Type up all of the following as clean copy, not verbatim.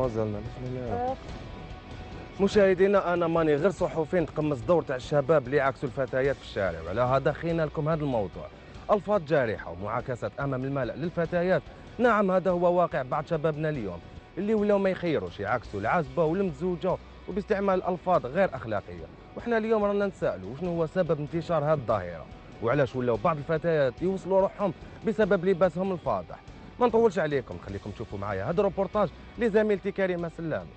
مازالنا بسم مشاهدينا، انا ماني غير صحفي نتقمص دور تاع الشباب اللي يعاكسوا الفتيات في الشارع، وعلى هذا خينا لكم هذا الموضوع. الفاظ جارحه ومعاكسات امام الملأ للفتيات، نعم هذا هو واقع بعض شبابنا اليوم اللي ولاو ما يخيروش يعاكسوا العازبه والمزوجه وباستعمال الفاظ غير اخلاقيه. وحنا اليوم رانا نسالوا وشنو هو سبب انتشار هذه الظاهره، وعلاش ولاو بعض الفتيات يوصلوا روحهم بسبب لباسهم الفاضح. ما نطولش عليكم، خليكم تشوفوا معايا هذا الروبورتاج لزميلتي كريمه سلامي.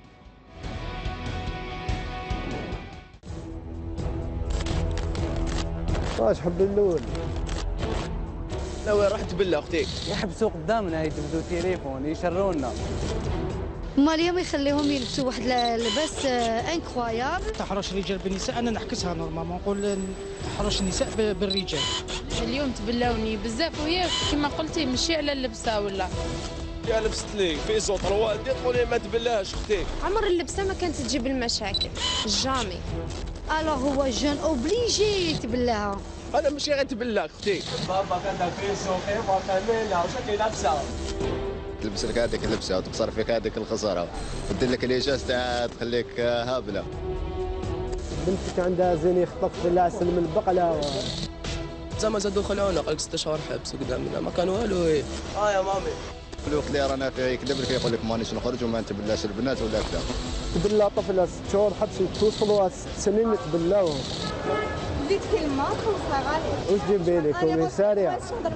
واش حب الاول؟ لا وين رحت بالله اختي؟ يحبسوا قدامنا يجبدوا تليفون يشرونا. هما اليوم يخليهم يلبسوا واحد اللباس انكرويابل. تحرش الرجال بالنساء انا نعكسها نورمالمون نقول تحرش النساء بالرجال. اليوم تبلاوني بزاف وياك كما قلتي ماشي على اللبسه ولا يا لبست لي في زوطر والدي تقولي ما تبلاش اختي. عمر اللبسه ما كانت تجيب المشاكل جامي. الوغ هو جون اوبليجي يتبلاها. انا ماشي غنتبلاك اختي. بابا كان في سوقي وكملنا وشكي لابسه تلبس لك هذيك اللبسه وتقصر فيك هذيك الخساره وتدير لك الاجازه تاع تخليك هابله. بنتك عندها زين يخطف العسل من البقله. زعما زادوا خلعونا قال لك 6 شهور حبس قدامنا ما كان والو. يا مامي في الوقت اللي رانا فيه يكذب لك يقول لك مانيش نخرج وما نتبلاش البنات ولا كذا. تبلا طفله 6 شهور حبس توصلوا 6 سنين تبلاوهم. زيد كلمه خلصها غالي. واش دير بالك كوميساريه؟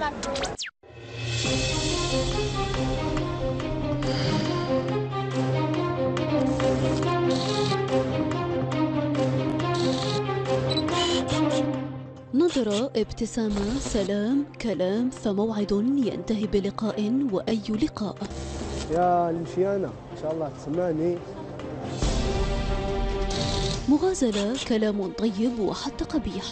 نظرة، ابتسامة، سلام، كلام، فموعد ينتهي بلقاء وأي لقاء. يا المشيانة إن شاء الله تسمعني. مغازلة، كلام طيب وحتى قبيح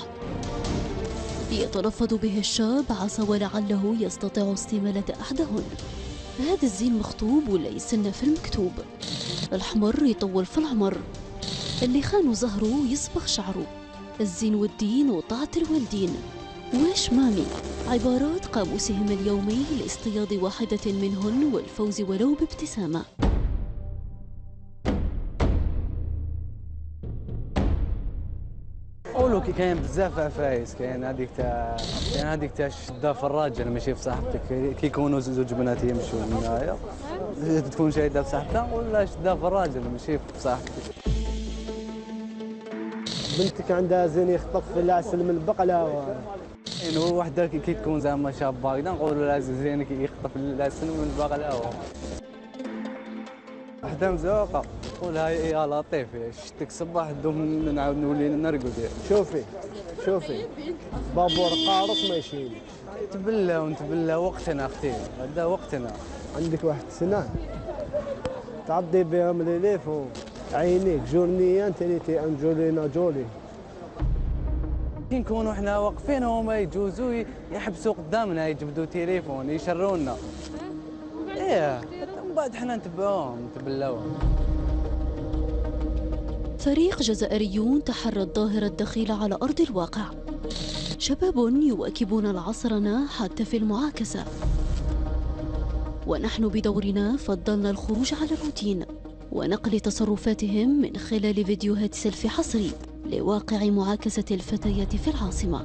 يتلفظ به الشاب عسى ولعله يستطيع استمالة أحدهن. هذا الزين مخطوب ولا يسنى في المكتوب. الحمر يطول في العمر، اللي خانوا زهره يصبغ شعره. الزين والدين وطاعة الوالدين. واش مامي، عبارات قاموسهم اليومي لاصطياد واحدة منهن والفوز ولو بابتسامة. قولوا كاين بزاف عفايس. كاين هذيك تاع الشده في الراجل ماشي في صاحبتك. كي يكونوا زوج بنات يمشوا هنايا تكون شايده في صاحبتها، ولا شده في الراجل ماشي في صاحبتك. بنتك عندها زين يخطف العسل من البقله. يعني هو وحده كي تكون زعما شابه هكذا نقولوا لها زين يخطف العسل من البقله. وحده مزوقه قولها يا لطيف شتك صباح دوم نعاود نولي نرقد. شوفي بابور قارص ما يشيل. نتبلا وقتنا اختي، هذا وقتنا. عندك واحد سنان تعضي بهم ليليف عينيك جورنيان تاني انجولينا جولي. كي نكونوا حنا واقفين هما يجوزوا يحبسوا قدامنا يجبدوا تليفون يشرونا. من بعد حنا نتبعوهم نتبلاوهم. فريق جزائريون تحرى الظاهرة الدخيلة على أرض الواقع. شباب يواكبون العصرنة حتى في المعاكسة، ونحن بدورنا فضلنا الخروج على الروتين ونقل تصرفاتهم من خلال فيديوهات سيلفي حصري لواقع معاكسة الفتيات في العاصمة.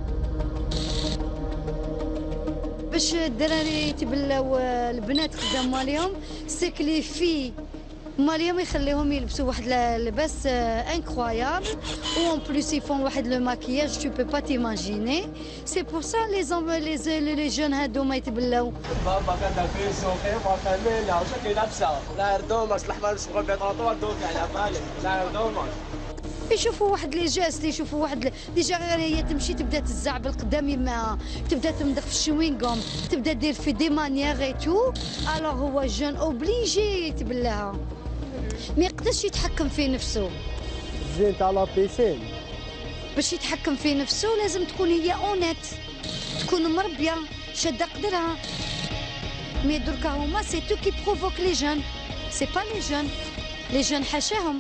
باش الدراري يتبلاو البنات قدام ماليهم سيكلي في ماليهم يخليهم يلبسوا واحد اللباس انكرويابل و en plus ils font واحد لو ماكياج tu peux pas t'imaginer. c'est pour ça les jeunes هادوما يتبلاو. بابا كان في سوقي وكملنا وشكي لابسه. لا دوماس الاحمر نسبقوا بيطاطور دوك على بالك. لا دوماس يشوفوا واحد لي جاست، يشوفوا واحد ديجا غير هي تمشي تبدا تزعبل قدامي ما تبدا تمدخ في الشوينغوم تبدا دير في دي مانيير اي تو. الوغ هو جون اوبليجي يتبلاها، ما يقدرش يتحكم في نفسه. زين تاع لا بيسين باش يتحكم في نفسه لازم تكون هي اونيت، تكون مربيه شاده قدرها. مي دركا هما سي تو كي بروفوك لي جون، سي با لي جون حاشاهم.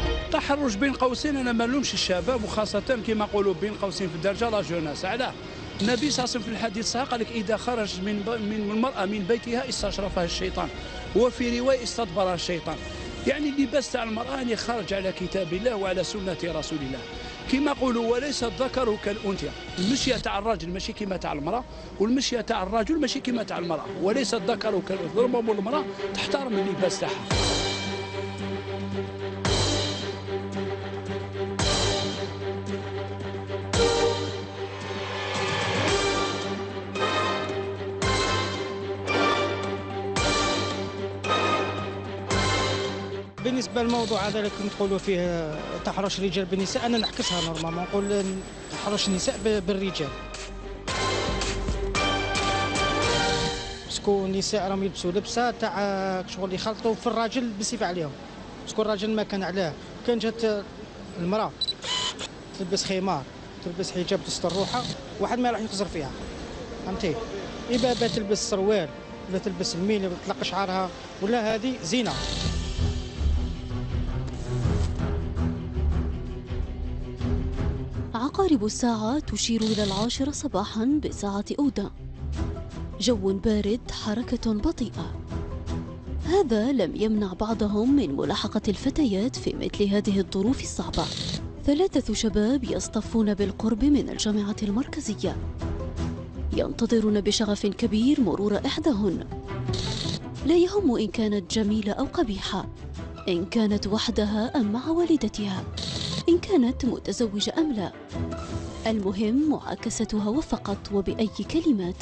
تحرش بين قوسين انا ما نلومش الشباب، وخاصه كما نقولوا بين قوسين في الدرجه لا جوناس. علاه النبي صلى الله عليه وسلم في الحديث الصحيح قال لك إذا خرج من المرأة من بيتها استشرفها الشيطان، وفي رواية استدبرها الشيطان. يعني اللباس تاع المرأة يعني خرج على كتاب الله وعلى سنة رسول الله. كما يقولوا وليس الذكر كالأنثى، المشية تاع الراجل ماشي كما تاع المرأة، والمشية تاع الرجل ماشي كما تاع المرأة، وليس الذكر كالأنثى. ضربوا المرأة تحترم اللباس تاعها. بالنسبه للموضوع هذا اللي كنت تقولوا فيه تحرش الرجال بالنساء، انا نعكسها نورمالمون، نقول تحرش النساء بالرجال. باسكو النساء راهم يلبسوا لبسه تاع شغل يخلطوا في الراجل بصفه عليهم، باسكو الراجل ما كان عليه. كان جات المراه تلبس خمار تلبس حجاب تستر روحها، واحد ما راح يخزر فيها، فهمتي؟ إذا تلبس سروال ولا تلبس الميني ولا تلقى شعرها ولا هذه زينه. عقارب الساعة تشير إلى 10 صباحاً بساعة أودا. جو بارد، حركة بطيئة. هذا لم يمنع بعضهم من ملاحقة الفتيات في مثل هذه الظروف الصعبة. 3 شباب يصطفون بالقرب من الجامعة المركزية، ينتظرون بشغف كبير مرور إحداهن. لا يهم إن كانت جميلة أو قبيحة، إن كانت وحدها أم مع والدتها، إن كانت متزوجة أم لا. المهم معاكستها وفقط، وبأي كلمات.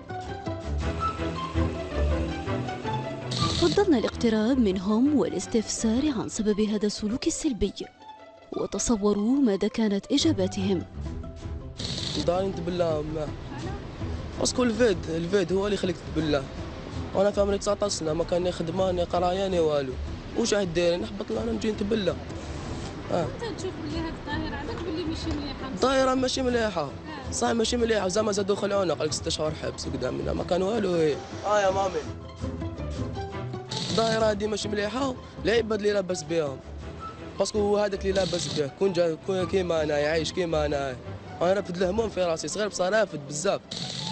فضلنا الاقتراب منهم والاستفسار عن سبب هذا السلوك السلبي، وتصوروا ماذا كانت إجاباتهم. دارين تبلى باسكو الفيد هو اللي يخليك تبلى. وانا في عمري 19 سنه ما كان خدمه ني قرايه ني والو، واش عاد داير نحبط انا نجي نتبلى. انت تشوف بلي هاد الظاهره عندك بلي ماشي مليحه؟ الظاهره ماشي مليحه، صح ماشي مليحه، زعما زادوا خلعونا قال لك 6 شهور حبس قدامنا ما كان والو. يا مامي الظاهره هادي ماشي مليحه، العباد اللي لاباس بهم، باسكو هو هذاك اللي لاباس به كون جا كيما انا يعيش كيما انا رافد الهموم في راسي صغير بصح رافد بزاف.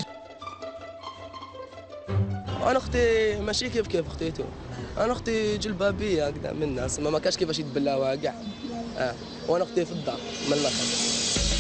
انا اختي ماشي كيف اختيتو، انا اختي جلبابيه هكذا من الناس ما كاش كيفاش يتبلاوها كاع. وانا اختي في الدار من الاخر.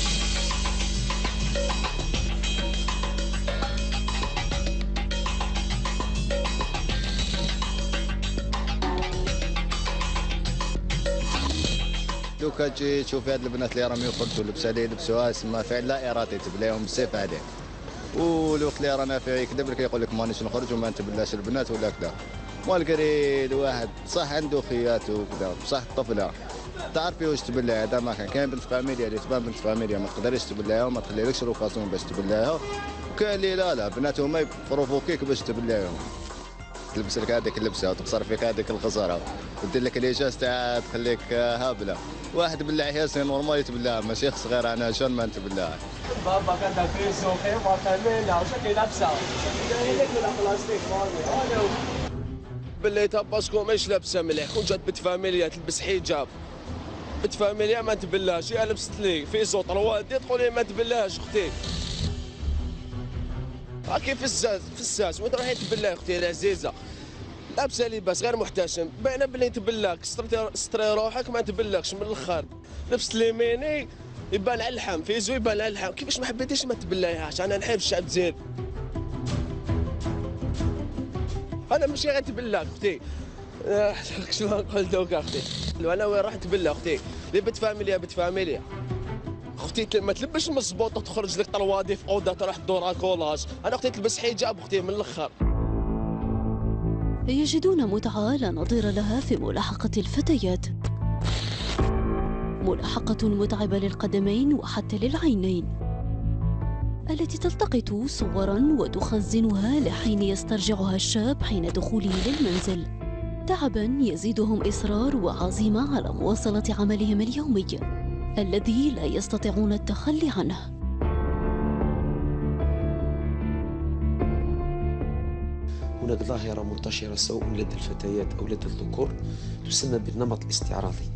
دوكا تجي تشوفي هاد البنات اللي راهم يخرجوا اللبسه اللي يلبسوها تسمى فعل لا ارادي تبلاهم بالسيف عليه. والوقت اللي رانا فيه يكذب لك يقول لك مانيش نخرج وما نتبلاش البنات ولا كذا. والقري الواحد صح عنده خيات وكذا بصح الطفله تعرفي واش تبلع. هذا ما كاين بنت فاميليا اللي تبان بنت فاميليا ما تقدريش تبلعها وما تخليلكش روفاسون باش تبلعها، وكاين اللي لا بنات هما يبروفوكيك باش تبلعهم. تلبس لك هذيك اللبسه وتقصر فيك هذيك الخزاره ودير لك ليجاس تاع تخليك هابله. واحد بلع ياسين نورمال يتبلعها ماشي خص غير انا عشان ما نتبلعها. بابا كان في سوقي ما كملنا وشكلي لابسه ولا بلاستيك مالي بليتها باسكو ماهيش لابسه مليح. كون جات بنت فاميليا تلبس حجاب بنت فاميليا ما تبلاش، هي لبست لي في زوط روادي تقول لي ما تبلاش اختي. هاكي في الساس وين تروحي تبلاي اختي العزيزه لابسه لباس غير محتشم باينه بلي تبلاك ستري روحك ما تبلاكش من الاخر. لبست لي ميني يبان على اللحم فيزو يبان على اللحم، كيفاش ما حبيتيش ما تبلايهاش؟ انا نحب الشعب الجزائري، انا ماشي غير تبلاك اختي. شنو نقول دوكا اختي؟ انا وين راح نتبلا اختي؟ لي بنت فاميليا اختي ما تلبسش مزبوط وتخرج لك طروادي في اوضه تروح تدور كولاج. انا اختي تلبس حجاب اختي من الاخر. يجدون متعة لا نظير لها في ملاحقة الفتيات، ملاحقة متعبة للقدمين وحتى للعينين، التي تلتقط صورا وتخزنها لحين يسترجعها الشاب حين دخوله للمنزل. تعبا يزيدهم إصرار وعزيمة على مواصلة عملهم اليومي الذي لا يستطيعون التخلي عنه. هناك ظاهرة منتشرة سواء لدى الفتيات أو لدى الذكور تسمى بالنمط الاستعراضي.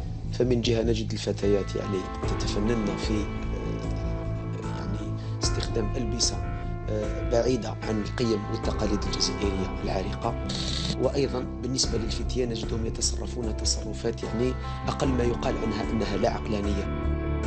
فمن جهة نجد الفتيات يعني تتفنن في استخدام استخدام ألبسة بعيدة عن القيم والتقاليد الجزائرية العريقة. وأيضا بالنسبة للفتيان نجدهم يتصرفون تصرفات يعني أقل ما يقال عنها أنها لا عقلانية.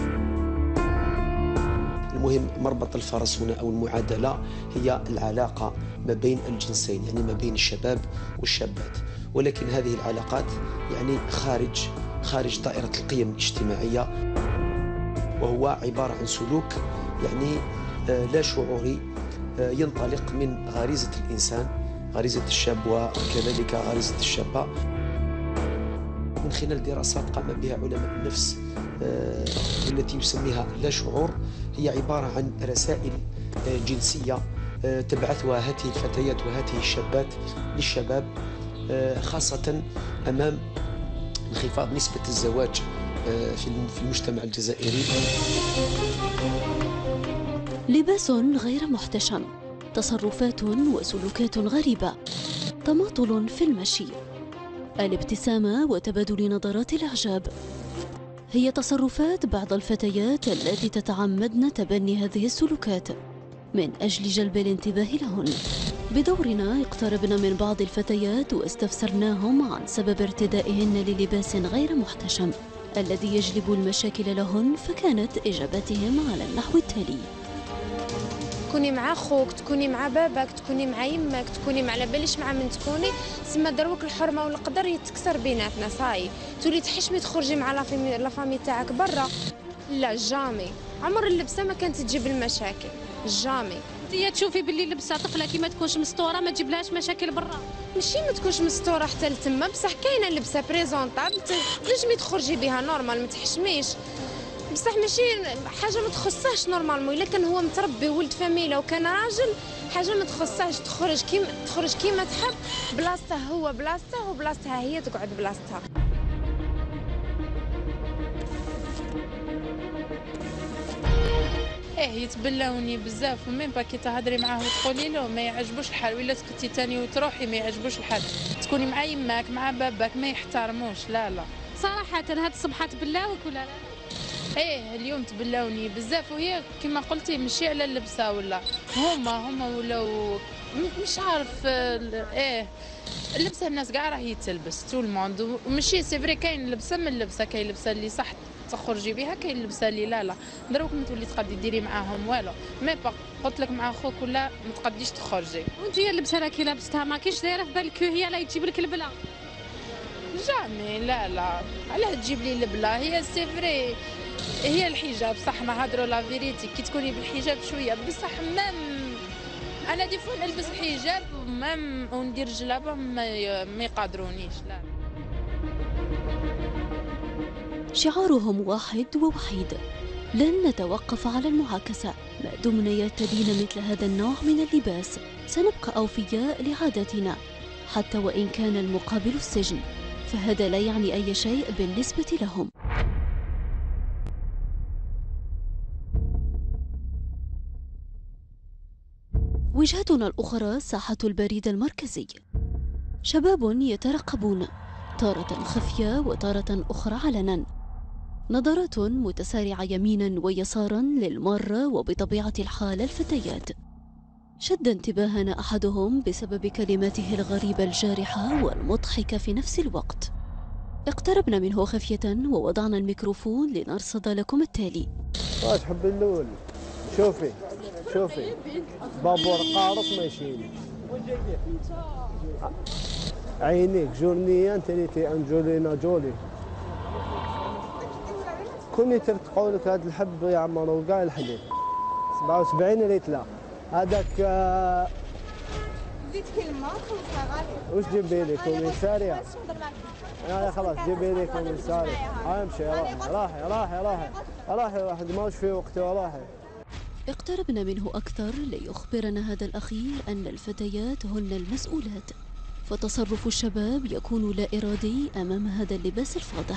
المهم مربط الفرس هنا أو المعادلة هي العلاقة ما بين الجنسين، يعني ما بين الشباب والشابات، ولكن هذه العلاقات يعني خارج دائرة القيم الاجتماعية، وهو عبارة عن سلوك يعني لا شعوري ينطلق من غريزة الإنسان، غريزة الشاب وكذلك غريزة الشابة، من خلال دراسات قام بها علماء النفس التي يسميها لا شعور. هي عبارة عن رسائل جنسية تبعثها هذه الفتيات وهذه الشابات للشباب، خاصة أمام انخفاض نسبة الزواج في المجتمع الجزائري. لباس غير محتشم، تصرفات وسلوكات غريبة، تماطل في المشي، الابتسامة وتبادل نظرات الإعجاب هي تصرفات بعض الفتيات التي تتعمدن تبني هذه السلوكات من أجل جلب الانتباه لهن. بدورنا اقتربنا من بعض الفتيات واستفسرناهم عن سبب ارتدائهن للباس غير محتشم الذي يجلب المشاكل لهن، فكانت إجاباتهم على النحو التالي: تكوني مع خوك، تكوني مع باباك، تكوني مع يماك، تكوني ما على باليش مع من تكوني، سما دروك الحرمه والقدر يتكسر بيناتنا، صاي تولي تحشمي تخرجي مع لا فامي تاعك برا. لا جامي، عمر اللبسه ما كانت تجيب المشاكل، جامي. انت تشوفي باللي لبسه طفله كي ما تكونش مستوره ما تجيبلهاش مشاكل برا؟ ماشي ما تكونش مستوره حتى لتما، بصح كاينه لبسه بريزونطابل تنجمي تخرجي بها نورمال، ما تحشميش، بصح ماشي حاجه ما تخصهاش نورمالمون. الا كان هو متربي ولد فاميله وكان راجل حاجه ما تخصهاش، تخرج كيما تحب، بلاصته هو بلاصته وبلاصتها هي تقعد بلاصتها. يتبلاوني بزاف، ومين با كي تهضري معاه وتقولي له ما يعجبوش الحال، ولا سكتي تاني وتروحي ما يعجبوش الحال، تكوني مع يماك مع باباك ما يحترموش. لا صراحه هاد الصبحه تبلاوك ولا لا؟ اليوم تبلاوني بزاف، وهي كما قلتي ماشي على اللبسه، ولا هما ولاو مش عارف. اللبسه الناس كاع راهي تلبس تو الموند، وماشي سي فري كاين لبسه من اللبسه، كاين لبسه اللي صح تخرجي بها، كاين لبسه اللي لا دروك ما تولي تقدري ديري معاهم والو، مي با قلت لك مع خوك ولا ما تقديش تخرجي. وانت اللبسه راكي لابستها ما كاينش دايره في بالك هي لا تجيب لك البلا؟ جامي لا علاه تجيب لي البلا؟ هي سي فري هي الحجاب، صح نهضروا لا فيريتي، كي تكوني بالحجاب شويه، بصح مام انا دي فوا نلبس الحجاب مام وندير جلابه ما يقادرونيش. لا شعارهم واحد ووحيد: لن نتوقف على المعاكسة ما دمنا يرتدين مثل هذا النوع من اللباس، سنبقى أوفياء لعاداتنا حتى وإن كان المقابل السجن، فهذا لا يعني أي شيء بالنسبة لهم. وجهتنا الأخرى ساحة البريد المركزي، شباب يترقبون تارة خفية وتارة أخرى علنا، نظرات متسارعة يمينا ويسارا للمارة وبطبيعة الحال الفتيات. شد انتباهنا أحدهم بسبب كلماته الغريبة الجارحة والمضحكة في نفس الوقت. اقتربنا منه خفية ووضعنا الميكروفون لنرصد لكم التالي. تحبي اللول؟ شوفي بابور قارص ما يشيلي، عينيك جورنيا تريتي انجولينا جولي، كوني تقول لك هذا الحب يعمروا كاع الحليب 77 ريت لا هذاك. زيد كلمه خلصها غالي. واش جيبي لي كوميساريا؟ خلاص جيبي لي كوميساريا. امشي راحي ماوش في وقته راحي. اقتربنا منه أكثر ليخبرنا هذا الأخير أن الفتيات هن المسؤولات، فتصرف الشباب يكون لا إرادي أمام هذا اللباس الفاضح.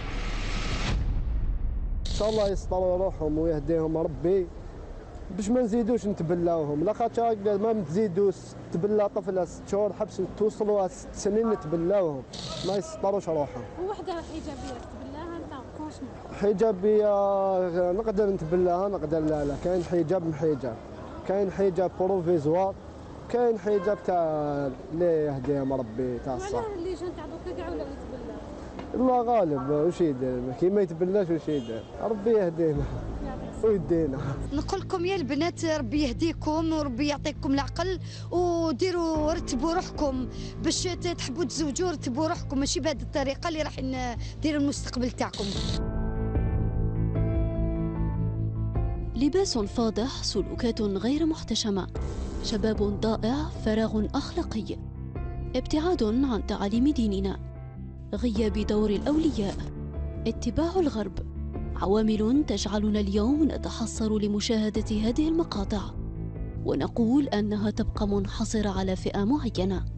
إن شاء الله يسطروا روحهم ويهديهم ربي باش ما نزيدوش نتبلاوهم، لاخاطر ما تزيدوا تبلا طفله 6 شهور حبس توصلوا 6 سنين نتبلاوهم، ما يسطروش روحهم. وحده حجابيه تبلاها انت كونشمون؟ حجابيه نقدر نتبلاها نقدر لا كاين حجاب محجاب. كاين حجاب بروفيزوار، كاين حجاب تاع اللي يهديهم ربي تاع الصح. وعلاه اللي جا تاع دوكا كاع ولاو يتبلاو؟ الله غالب، واش يدير كي ما يتبلاش واش يدير، ربي يهدينا ويدينا. نقول لكم يا البنات ربي يهديكم وربي يعطيكم العقل، وديروا رتبوا روحكم باش تحبوا تزوجوا، رتبوا روحكم ماشي بهذه الطريقه اللي راح ديروا المستقبل تاعكم. لباس فاضح، سلوكات غير محتشمة، شباب ضائع، فراغ أخلاقي، ابتعاد عن تعاليم ديننا، غياب دور الأولياء، اتباع الغرب، عوامل تجعلنا اليوم نتحسر لمشاهدة هذه المقاطع ونقول أنها تبقى منحصرة على فئة معينة.